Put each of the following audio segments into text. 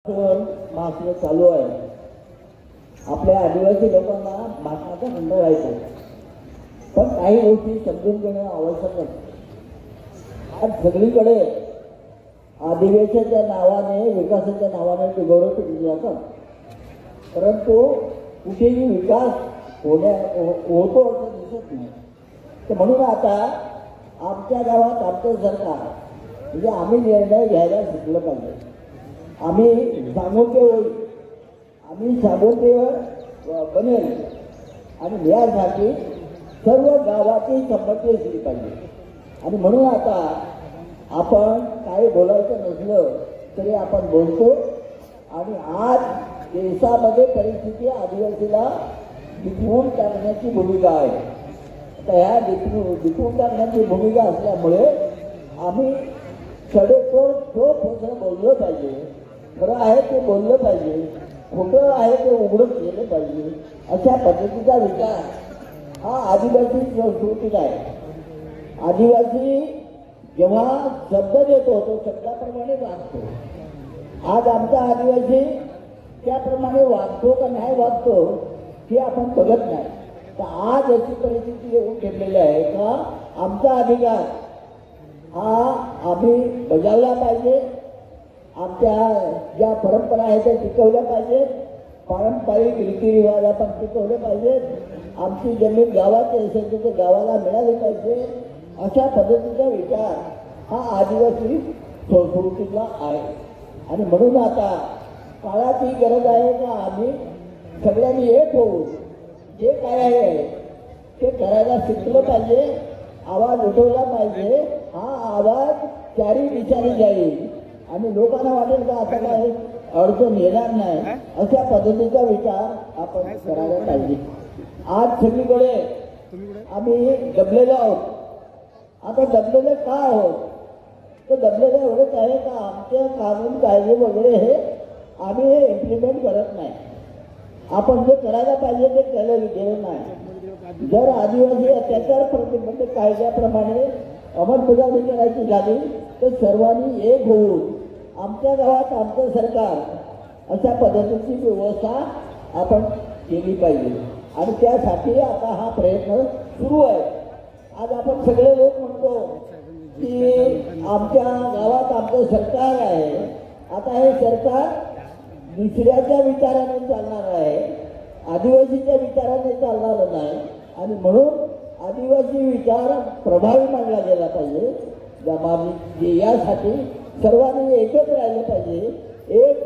महासंघ चालू आहे. आपल्या आदिवासी लोकांना भाषणाचा खंड व्हायचा, पण काही गोष्टी समजून घेणं आवश्यक असते. आज सगळीकडे अधिवेशनाच्या नावाने, विकासाच्या नावाने ते गौरव केले जातात, परंतु कुठेही विकास होतो असं दिसत नाही. तर म्हणून आता आमच्या गावात आमचं सरकार म्हणजे आम्ही निर्णय घ्यायला शिकलं पाहिजे. आम्ही सामोर्थ होईल, आम्ही सामोर्थ बनेल आणि यासाठी सर्व गावाची संमती असली पाहिजे. आणि म्हणून आता आपण काही बोलायचं नसलं तरी आपण बोलतो. आणि आज देशामध्ये परिस्थिती आदिवासीला दिपवून टाकण्याची भूमिका आहे. तर ह्या दिपवून टाकण्याची भूमिका असल्यामुळे आम्ही सडेतोड जो खोटं बोललं पाहिजे, खरं आहे ते बोललं पाहिजे, खोटं आहे ते उघडून केलं पाहिजे, अशा पद्धतीचा विचार हा आदिवासी संस्कृतीत आहे. आदिवासी जेव्हा शब्द देतो तो शब्दाप्रमाणे वागतो. आज आमचा आदिवासी त्याप्रमाणे वागतो का नाही वागतो हे आपण बघत नाही. तर आज अशी परिस्थिती येऊन ठेवलेली आहे का आमचा अधिकार हा आम्ही बजावला पाहिजे. आमच्या ज्या परंपरा आहेत त्या टिकवल्या पाहिजेत, पारंपरिक रीतिरिवाज आपण टिकवले पाहिजेत. आमची जमीन गावाची असेल तर ते गावाला मिळाली पाहिजे. अशा पद्धतीचा विचार हा आदिवासी संस्कृतीला आहे. आणि म्हणून आता काळाची गरज आहे का आम्ही सगळ्यांनी एक होऊन जे काय आहे ते करायला शिकलं पाहिजे, आवाज उठवला पाहिजे. हा आवाज चारी दिशाने जाईल आणि लोकांना वाटेल का आता काय अडचण येणार नाही, अशा पद्धतीचा विचार आपण करायला पाहिजे. आज सगळीकडे आम्ही दबलेलो आहोत. आता दबलेले का आहोत तर दबलेले एवढंच आहे का आमच्या कानून कायदे वगैरे हे आम्ही हे इम्प्लिमेंट करत नाही. आपण जे करायला पाहिजे ते केलं नाही. जर आदिवासी अत्याचार प्रतिबंधक कायद्याप्रमाणे अंमलबजावणी करायची झाली तर सर्वांनी एक होऊन आमच्या गावात आमचं सरकार अशा पद्धतीची व्यवस्था आपण केली पाहिजे. आणि त्यासाठी आता हा प्रयत्न सुरू आहे. आज आपण सगळे लोक म्हणतो की आमच्या गावात आमचं सरकार आहे. आता हे सरकार दुसऱ्याच्या विचाराने चालणार आहे, आदिवासीच्या विचाराने चालणार नाही. आणि म्हणून आदिवासी विचार प्रभावी मानला गेला पाहिजे. यासाठी सर्वांनी एकत्र राहिलं पाहिजे. एक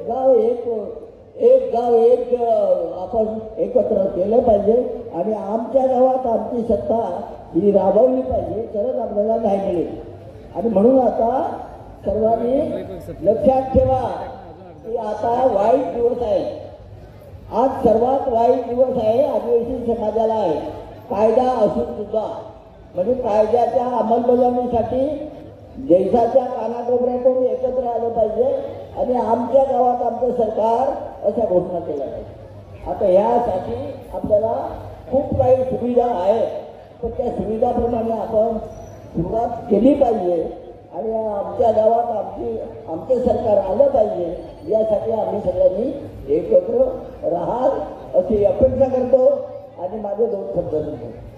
गाव एक आपण एकत्र केलं पाहिजे आणि आमच्या गावात आमची सत्ता ही राबवली पाहिजे, तरच आपल्याला न्याय मिळेल. आणि म्हणून आता सर्वांनी लक्षात ठेवा की आता वाईट दिवस आहे. आज सर्वात वाईट दिवस आहे आदिवासी समाजाला आहे. कायदा असून सुद्धा म्हणजे कायद्याच्या अंमलबजावणीसाठी देशाच्या कानाकोपऱ्यातून एकत्र आलं पाहिजे आणि आमच्या गावात आमचं सरकार अशा घोषणा केल्या पाहिजे. आता यासाठी आपल्याला खूप काही सुविधा आहेत, पण त्या सुविधाप्रमाणे आपण सुरुवात केली पाहिजे आणि आमच्या गावात आमचे सरकार आलं पाहिजे. यासाठी आम्ही सगळ्यांनी एकत्र राहाल अशी अपेक्षा करतो आणि माझे 2 शब्द सांगतो.